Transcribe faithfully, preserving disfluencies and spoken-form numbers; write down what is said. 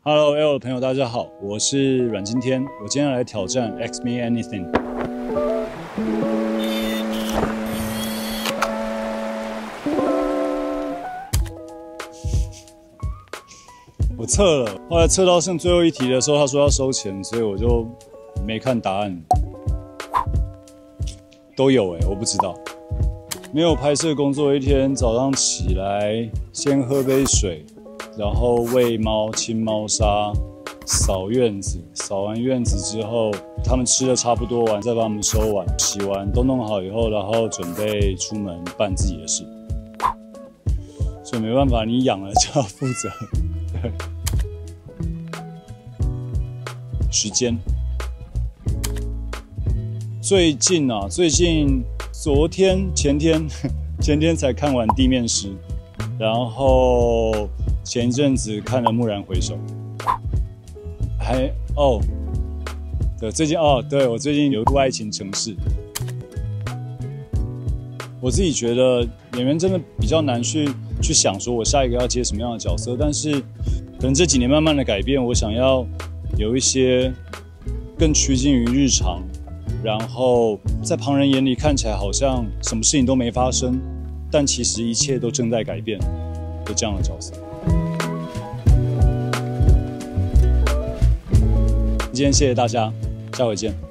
Hello L 的朋友，大家好，我是阮经天，我今天来挑战 Ask Me Anything。我测了，后来测到剩最后一题的时候，他说要收钱，所以我就没看答案。都有哎、欸，我不知道。没有拍摄工作一天，早上起来先喝杯水，然后喂猫、清猫砂、扫院子。扫完院子之后，他们吃的差不多完，再把它们收完、洗完都弄好以后，然后准备出门办自己的事。所以没办法，你养了就要负责。对，时间。最近啊，最近昨天、前天、前天才看完《地面师》，然后前一阵子看了《蓦然回首》，还哦，对，最近哦，对我最近有一部《爱情城市》。我自己觉得演员真的比较难去去想说我下一个要接什么样的角色，但是可能这几年慢慢的改变，我想要有一些更趋近于日常。然后在旁人眼里看起来好像什么事情都没发生，但其实一切都正在改变的这样的角色。今天谢谢大家，下回见。